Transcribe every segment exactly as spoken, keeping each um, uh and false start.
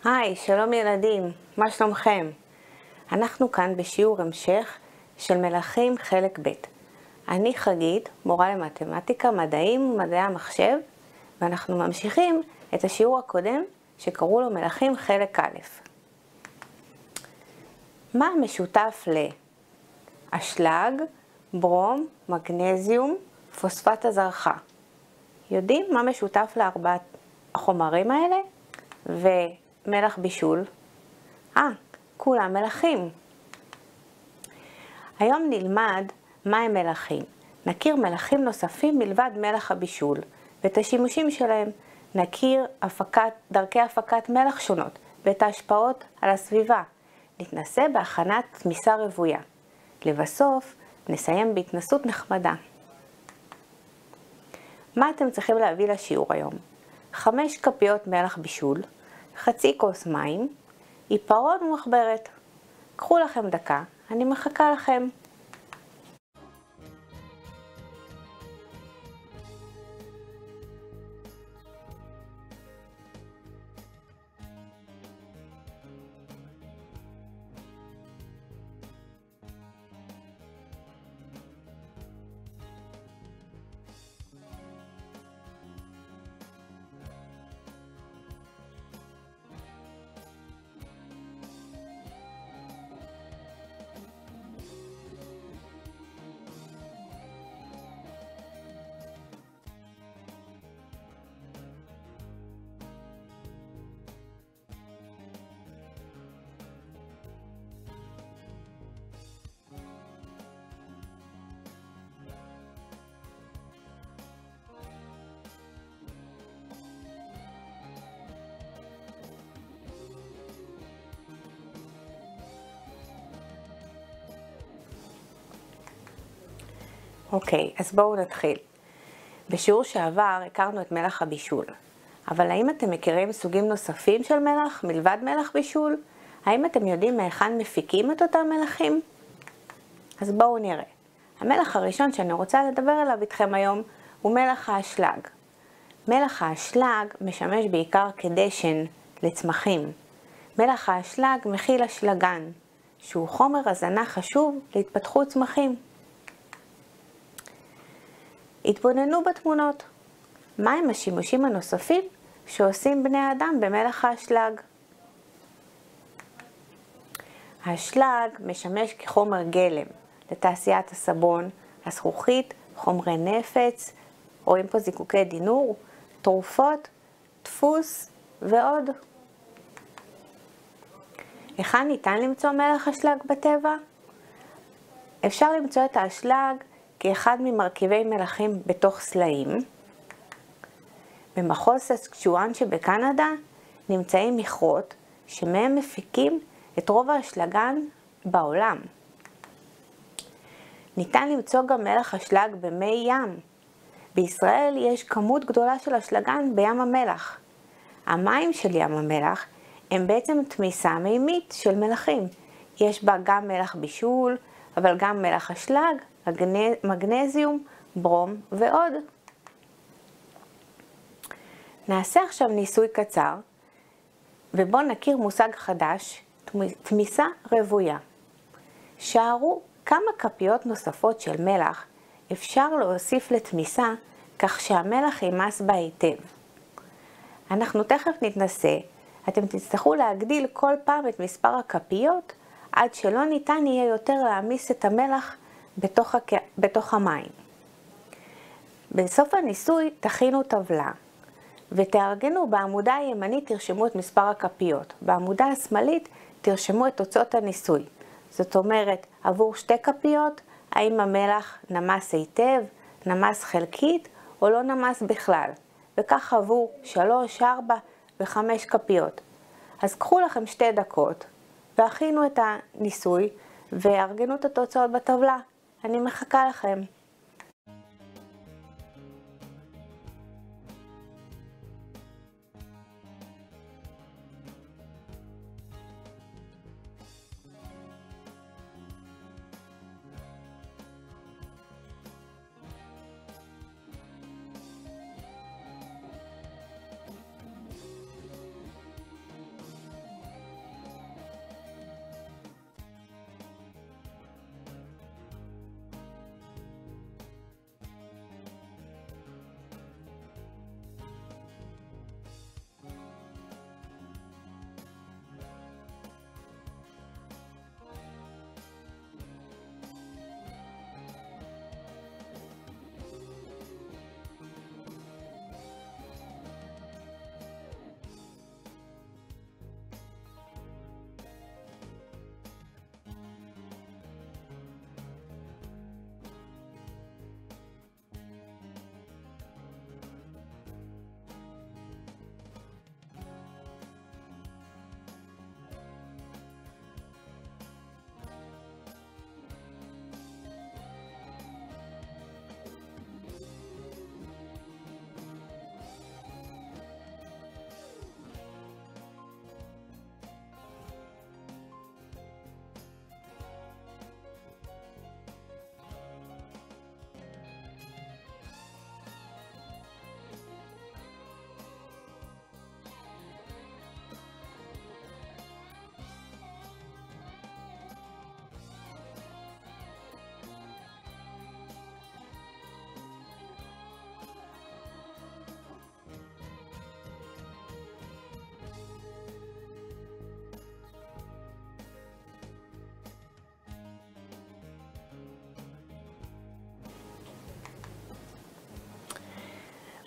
היי, שלום ילדים, מה שלומכם? אנחנו כאן בשיעור המשך של מלכים חלק ב'. אני חגית, מורה למתמטיקה, מדעים ומדעי המחשב, ואנחנו ממשיכים את השיעור הקודם שקראו לו מלכים חלק א'. מה משותף לאשלג, ברום, מגנזיום, פוספט הזרחה? יודעים מה משותף לארבעת החומרים האלה? ומלח בישול? אה, כולם מלחים. היום נלמד מה הם מלחים. נכיר מלחים נוספים מלבד מלח הבישול ואת השימושים שלהם. נכיר הפקת, דרכי הפקת מלח שונות ואת ההשפעות על הסביבה. נתנסה בהכנת תמיסה רוויה. לבסוף נסיים בהתנסות נחמדה. מה אתם צריכים להביא לשיעור היום? חמש כפיות מלח בישול, חצי כוס מים, עיפרון ומחברת. קחו לכם דקה, אני מחכה לכם. אוקיי, אז בואו נתחיל. בשיעור שעבר הכרנו את מלח הבישול. אבל האם אתם מכירים סוגים נוספים של מלח מלבד מלח בישול? האם אתם יודעים מהיכן מפיקים את אותם מלחים? אז בואו נראה. המלח הראשון שאני רוצה לדבר עליו איתכם היום הוא מלח האשלג. מלח האשלג משמש בעיקר כדשן לצמחים. מלח האשלג מכיל אשלגן, שהוא חומר הזנה חשוב להתפתחות צמחים. התבוננו בתמונות. מהם השימושים הנוספים שעושים בני האדם במלח האשלג? האשלג משמש כחומר גלם לתעשיית הסבון, הזכוכית, חומרי נפץ, רואים פה זיקוקי דינור, תרופות, דפוס ועוד. היכן ניתן למצוא מלח אשלג בטבע? אפשר למצוא את האשלג כאחד ממרכיבי מלחים בתוך סלעים. במחוז ססקצ'ואן שבקנדה נמצאים מכרות שמהם מפיקים את רוב האשלגן בעולם. ניתן למצוא גם מלח אשלג במי ים. בישראל יש כמות גדולה של אשלגן בים המלח. המים של ים המלח הם בעצם תמיסה מימית של מלחים. יש בה גם מלח בישול, אבל גם מלח אשלג, מגנזיום, ברום ועוד. נעשה עכשיו ניסוי קצר, ובואו נכיר מושג חדש, תמיסה רוויה. שערו כמה כפיות נוספות של מלח אפשר להוסיף לתמיסה, כך שהמלח יימס בה היטב. אנחנו תכף נתנסה, אתם תצטרכו להגדיל כל פעם את מספר הכפיות, עד שלא ניתן יהיה יותר להמיס את המלח בתוך, הק... בתוך המים. בסוף הניסוי תכינו טבלה ותארגנו בעמודה הימנית תרשמו את מספר הכפיות. בעמודה השמאלית תרשמו את תוצאות הניסוי. זאת אומרת, עבור שתי כפיות, האם המלח נמס היטב, נמס חלקית או לא נמס בכלל. וכך עבור שלוש, ארבע וחמש כפיות. אז קחו לכם שתי דקות והכינו את הניסוי וארגנו את התוצאות בטבלה. אני מחכה לכם.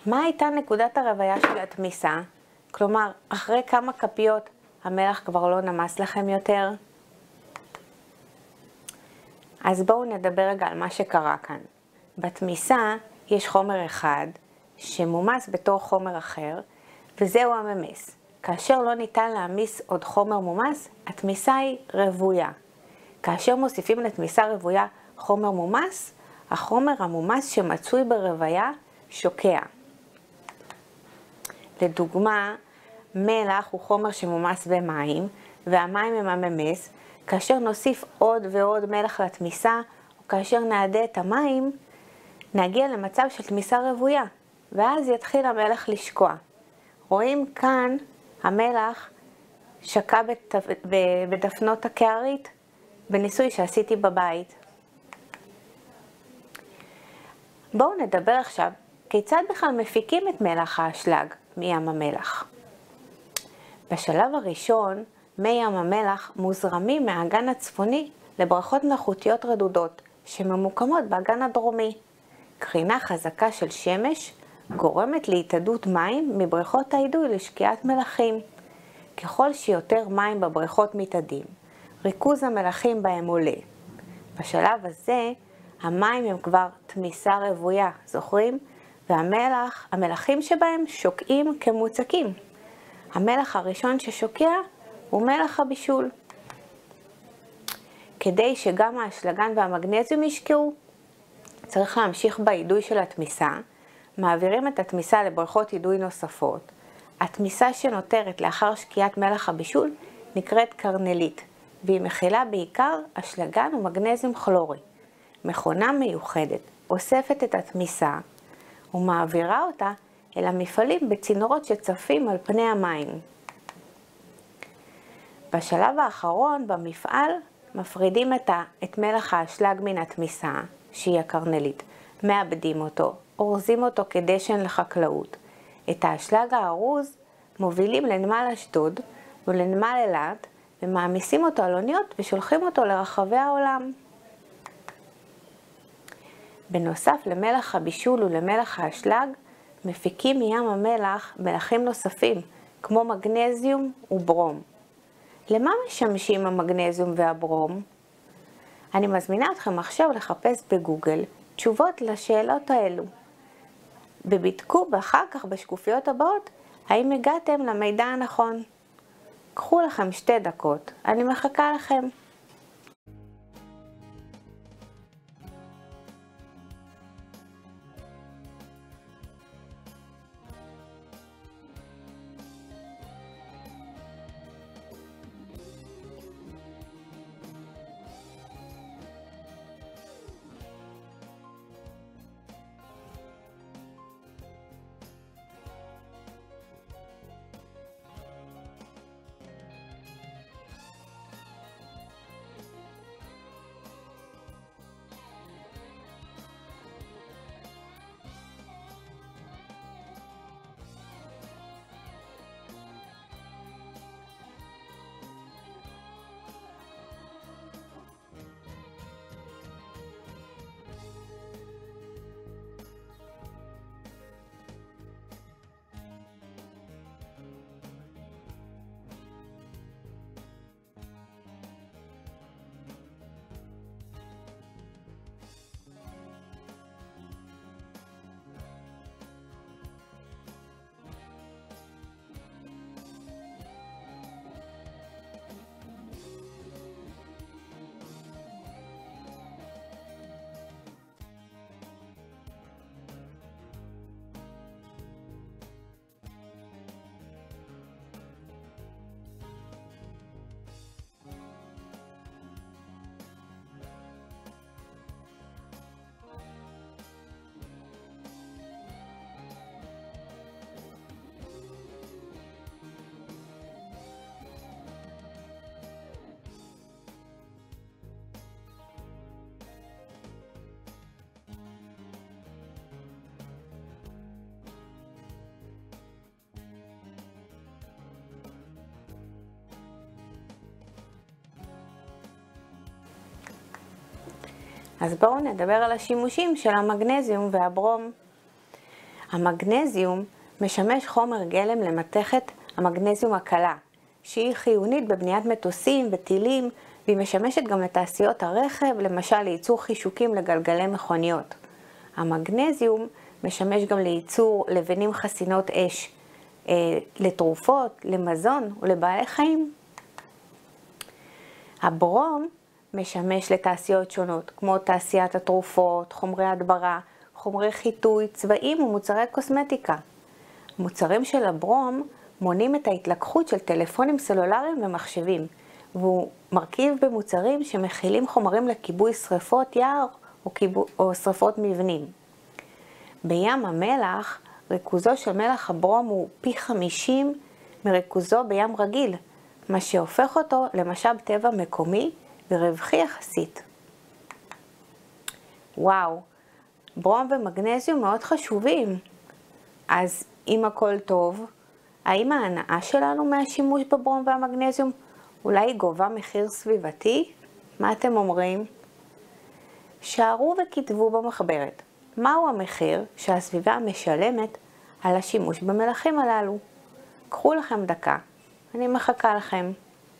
מה הייתה נקודת הרוויה של התמיסה? כלומר, אחרי כמה כפיות המלח כבר לא נמס לכם יותר? אז בואו נדבר רגע על מה שקרה כאן. בתמיסה יש חומר אחד שמומס בתור חומר אחר, וזהו הממס. כאשר לא ניתן להמיס עוד חומר מומס, התמיסה היא רוויה. כאשר מוסיפים לתמיסה רוויה חומר מומס, החומר המומס שמצוי ברוויה שוקע. לדוגמה, מלח הוא חומר שמומס במים, והמים הם הממס. כאשר נוסיף עוד ועוד מלח לתמיסה, או כאשר נעדה את המים, נגיע למצב של תמיסה רוויה, ואז יתחיל המלח לשקוע. רואים כאן, המלח שקע בתפ... בדפנות הקערית, בניסוי שעשיתי בבית. בואו נדבר עכשיו כיצד בכלל מפיקים את מלח האשלג מים המלח. בשלב הראשון, מי ים המלח מוזרמים מהאגן הצפוני לבריכות מלאכותיות רדודות שממוקמות באגן הדרומי. קרינה חזקה של שמש גורמת להתאדות מים מבריכות האידוי לשקיעת מלחים. ככל שיותר מים בבריכות מתאדים, ריכוז המלחים בהם עולה. בשלב הזה, המים הם כבר תמיסה רוויה, זוכרים? והמלח, המלחים שבהם שוקעים כמוצקים. המלח הראשון ששוקע הוא מלח הבישול. כדי שגם האשלגן והמגנזיום ישקעו, צריך להמשיך באידוי של התמיסה. מעבירים את התמיסה לבריכות אידוי נוספות. התמיסה שנותרת לאחר שקיעת מלח הבישול נקראת קרנלית, והיא מכילה בעיקר אשלגן ומגנזיום כלורי. מכונה מיוחדת אוספת את התמיסה ומעבירה אותה אל המפעלים בצינורות שצפים על פני המים. בשלב האחרון במפעל מפרידים את, ה, את מלח האשלג מן התמיסה, שהיא הקרנלית, מאבדים אותו, אורזים אותו כדשן לחקלאות. את האשלג הארוז מובילים לנמל אשדוד ולנמל אילת ומעמיסים אותו על אוניות ושולחים אותו לרחבי העולם. בנוסף למלח הבישול ולמלח האשלג, מפיקים מים המלח מלחים נוספים, כמו מגנזיום וברום. למה משמשים המגנזיום והברום? אני מזמינה אתכם עכשיו לחפש בגוגל תשובות לשאלות האלו. ובדקו ואחר כך בשקופיות הבאות האם הגעתם למידע הנכון. קחו לכם שתי דקות, אני מחכה לכם. אז בואו נדבר על השימושים של המגנזיום והברום. המגנזיום משמש חומר גלם למתכת המגנזיום הקלה, שהיא חיונית בבניית מטוסים וטילים, והיא משמשת גם לתעשיות הרכב, למשל לייצור חישוקים לגלגלי מכוניות. המגנזיום משמש גם לייצור לבנים חסינות אש, אה, לתרופות, למזון ולבעלי חיים. הברום משמש לתעשיות שונות, כמו תעשיית התרופות, חומרי הדברה, חומרי חיטוי, צבעים ומוצרי קוסמטיקה. מוצרים של הברום מונים את ההתלקחות של טלפונים סלולריים ומחשבים, והוא מרכיב במוצרים שמכילים חומרים לכיבוי שריפות יער או, כיבו, או שריפות מבנים. בים המלח, ריכוזו של מלח הברום הוא פי חמישים מריכוזו בים רגיל, מה שהופך אותו למשאב טבע מקומי ורווחי יחסית. וואו, ברום ומגנזיום מאוד חשובים. אז אם הכל טוב, האם ההנאה שלנו מהשימוש בברום והמגנזיום אולי היא גובה מחיר סביבתי? מה אתם אומרים? שערו וכתבו במחברת. מהו המחיר שהסביבה משלמת על השימוש במלחים הללו? קחו לכם דקה, אני מחכה לכם.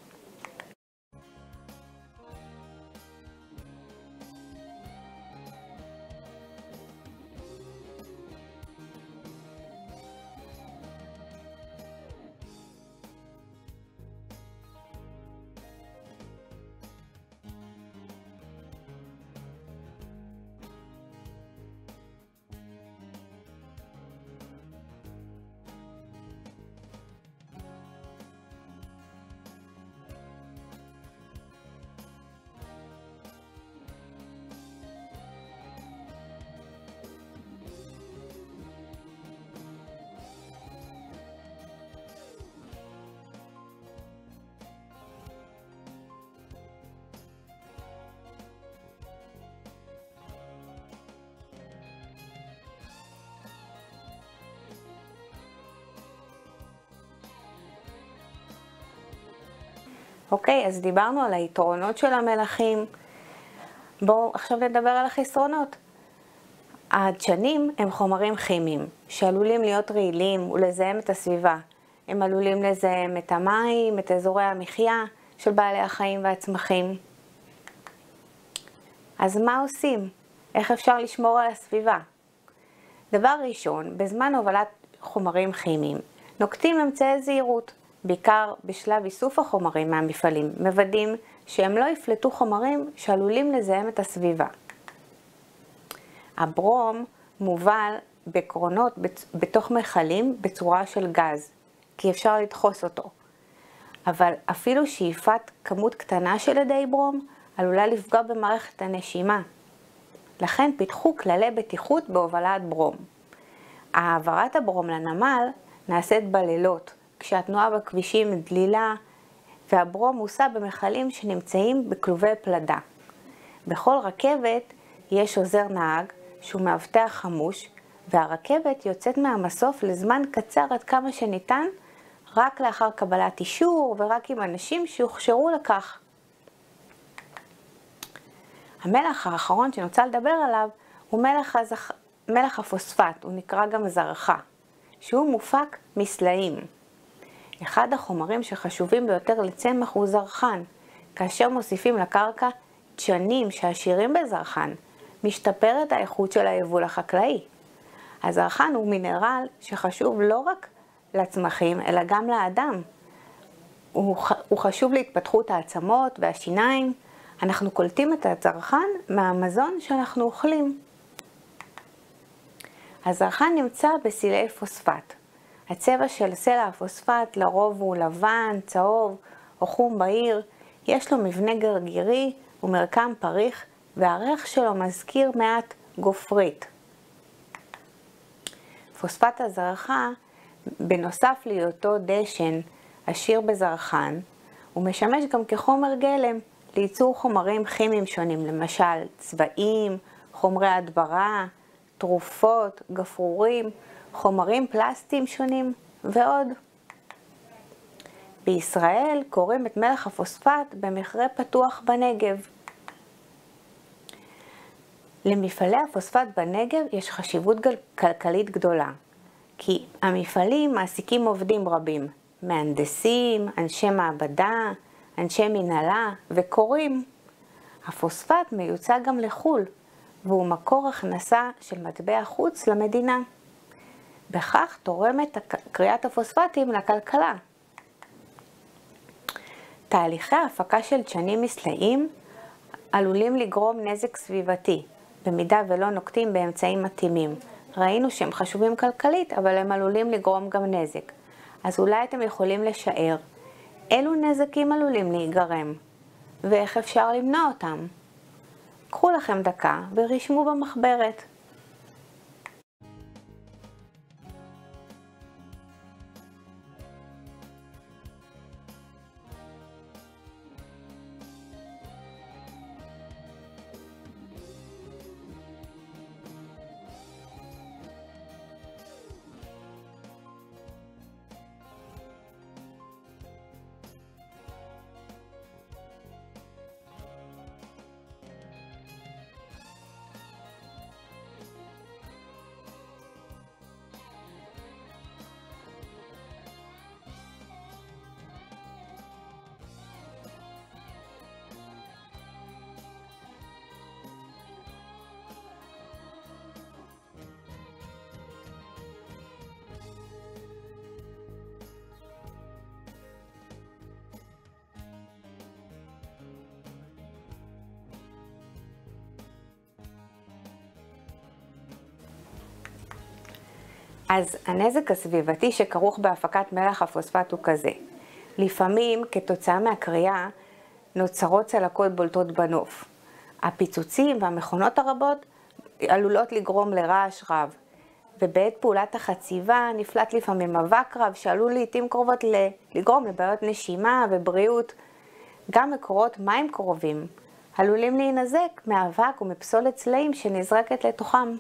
אוקיי, אז דיברנו על היתרונות של המלחים. בואו עכשיו נדבר על החסרונות. הדשנים הם חומרים כימיים שעלולים להיות רעילים ולזהם את הסביבה. הם עלולים לזהם את המים, את אזורי המחיה של בעלי החיים והצמחים. אז מה עושים? איך אפשר לשמור על הסביבה? דבר ראשון, בזמן הובלת חומרים כימיים, נוקטים אמצעי זהירות. בעיקר בשלב איסוף החומרים מהמפעלים, מוודאים שהם לא יפלטו חומרים שעלולים לזהם את הסביבה. הברום מובל בקרונות בתוך מכלים בצורה של גז, כי אפשר לדחוס אותו. אבל אפילו שאיפת כמות קטנה של אדי ברום עלולה לפגוע במערכת הנשימה. לכן פיתחו כללי בטיחות בהובלת ברום. העברת הברום לנמל נעשית בלילות, כשהתנועה בכבישים דלילה, והברום מוסע במכלים שנמצאים בכלובי פלדה. בכל רכבת יש עוזר נהג שהוא מאבטח חמוש, והרכבת יוצאת מהמסוף לזמן קצר עד כמה שניתן, רק לאחר קבלת אישור ורק עם אנשים שהוכשרו לכך. המלח האחרון שאני רוצה לדבר עליו הוא מלח, הזכ... מלח הפוספט, הוא נקרא גם זרחה, שהוא מופק מסלעים. אחד החומרים שחשובים ביותר לצמח הוא זרחן. כאשר מוסיפים לקרקע דשנים שעשירים בזרחן, משתפרת האיכות של היבול החקלאי. הזרחן הוא מינרל שחשוב לא רק לצמחים, אלא גם לאדם. הוא, הוא חשוב להתפתחות העצמות והשיניים. אנחנו קולטים את הזרחן מהמזון שאנחנו אוכלים. הזרחן נמצא בסלעי פוספט. הצבע של סלע הפוספט לרוב הוא לבן, צהוב או חום בהיר. יש לו מבנה גרגירי ומרקם פריך, והריח שלו מזכיר מעט גופרית. פוספט הזרחה, בנוסף להיותו דשן עשיר בזרחן, הוא משמש גם כחומר גלם לייצור חומרים כימיים שונים, למשל צבעים, חומרי הדברה, תרופות, גפרורים, חומרים פלסטיים שונים ועוד. בישראל קוראים את מלח הפוספט במכרה פתוח בנגב. למפעלי הפוספט בנגב יש חשיבות כלכלית גדולה, כי המפעלים מעסיקים עובדים רבים, מהנדסים, אנשי מעבדה, אנשי מנהלה וקוראים. הפוספט מיוצא גם לחו"ל, והוא מקור הכנסה של מטבע חוץ למדינה. בכך תורמת כריית הפוספטים לכלכלה. תהליכי ההפקה של דשנים מסלעים עלולים לגרום נזק סביבתי, במידה ולא נוקטים באמצעים מתאימים. ראינו שהם חשובים כלכלית, אבל הם עלולים לגרום גם נזק. אז אולי אתם יכולים לשער אילו נזקים עלולים להיגרם, ואיך אפשר למנוע אותם. קחו לכם דקה ורשמו במחברת. אז הנזק הסביבתי שכרוך בהפקת מלח הפוספט הוא כזה. לפעמים כתוצאה מהקריאה נוצרות צלקות בולטות בנוף. הפיצוצים והמכונות הרבות עלולות לגרום לרעש רב, ובעת פעולת החציבה נפלט לפעמים אבק רב שעלול לעתים קרובות לגרום לבעיות נשימה ובריאות. גם מקורות מים קרובים עלולים להינזק מאבק ומפסולת סלעים שנזרקת לתוכם.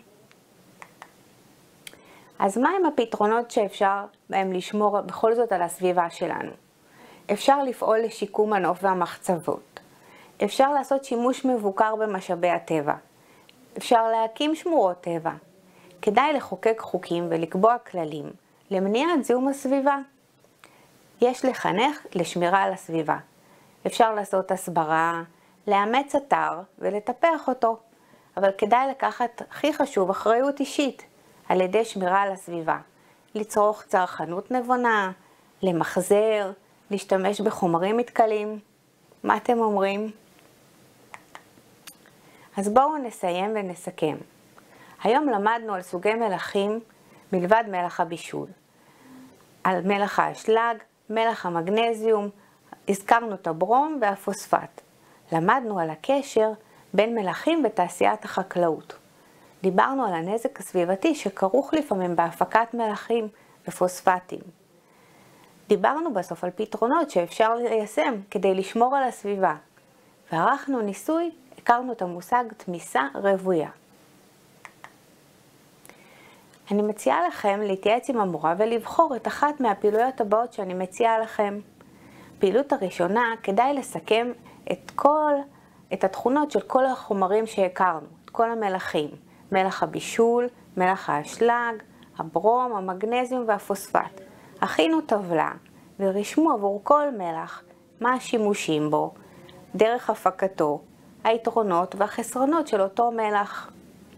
אז מהם הפתרונות שאפשר בהם לשמור בכל זאת על הסביבה שלנו? אפשר לפעול לשיקום הנוף והמחצבות. אפשר לעשות שימוש מבוקר במשאבי הטבע. אפשר להקים שמורות טבע. כדאי לחוקק חוקים ולקבוע כללים למניעת זיהום הסביבה. יש לחנך לשמירה על הסביבה. אפשר לעשות הסברה, לאמץ אתר ולטפח אותו. אבל כדאי לקחת, הכי חשוב, אחריות אישית. על ידי שמירה על הסביבה, לצרוך צרכנות נבונה, למחזר, להשתמש בחומרים מתכלים. מה אתם אומרים? אז בואו נסיים ונסכם. היום למדנו על סוגי מלחים מלבד מלח הבישול. על מלח האשלג, מלח המגנזיום, הזכרנו את הברום והפוספט. למדנו על הקשר בין מלחים בתעשיית החקלאות. דיברנו על הנזק הסביבתי שכרוך לפעמים בהפקת מלחים ופוספטים. דיברנו בסוף על פתרונות שאפשר ליישם כדי לשמור על הסביבה. וערכנו ניסוי, הכרנו את המושג תמיסה רוויה. אני מציעה לכם להתייעץ עם המורה ולבחור את אחת מהפעילויות הבאות שאני מציעה לכם. פעילות הראשונה, כדאי לסכם את כל, את התכונות של כל החומרים שהכרנו, את כל המלחים. מלח הבישול, מלח האשלג, הברום, המגנזיום והפוספט. הכינו טבלה ורשמו עבור כל מלח מה השימושים בו, דרך הפקתו, היתרונות והחסרונות של אותו מלח.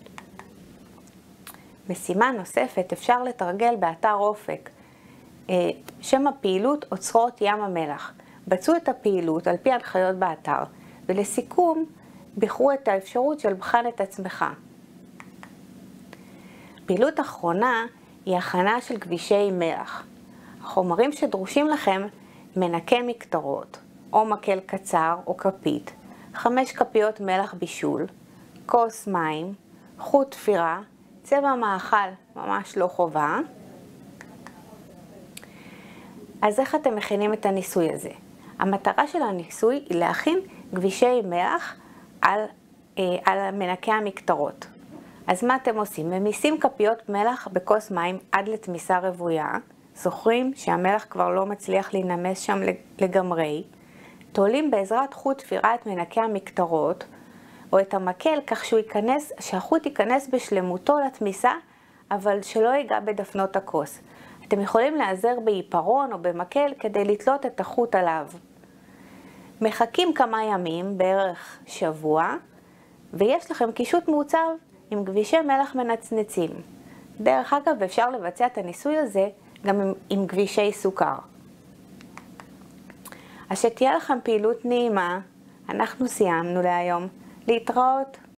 משימה נוספת אפשר לתרגל באתר אופק, שם הפעילות אוצרות ים המלח. בצעו את הפעילות על פי הנחיות באתר, ולסיכום בחרו את האפשרות של בחן את עצמך. פעילות אחרונה היא הכנה של כבישי מלח. החומרים שדרושים לכם: מנקה מקטרות, או מקל קצר או כפית, חמש כפיות מלח בישול, כוס מים, חוט תפירה, צבע מאכל, ממש לא חובה. אז איך אתם מכינים את הניסוי הזה? המטרה של הניסוי היא להכין כבישי מלח על, אה, על מנקי המקטרות. אז מה אתם עושים? ממיסים כפיות מלח בכוס מים עד לתמיסה רוויה. זוכרים שהמלח כבר לא מצליח להינמס שם לגמרי. תולים בעזרת חוט תפירה את מנקי המקטרות, או את המקל כך שהוא ייכנס, שהחוט ייכנס בשלמותו לתמיסה, אבל שלא ייגע בדפנות הכוס. אתם יכולים להיעזר בעיפרון או במקל כדי לתלות את החוט עליו. מחכים כמה ימים, בערך שבוע, ויש לכם קישוט מעוצב עם גבישי מלח מנצנצים. דרך אגב, אפשר לבצע את הניסוי הזה גם עם, עם גבישי סוכר. אז שתהיה לכם פעילות נעימה, אנחנו סיימנו להיום. להתראות.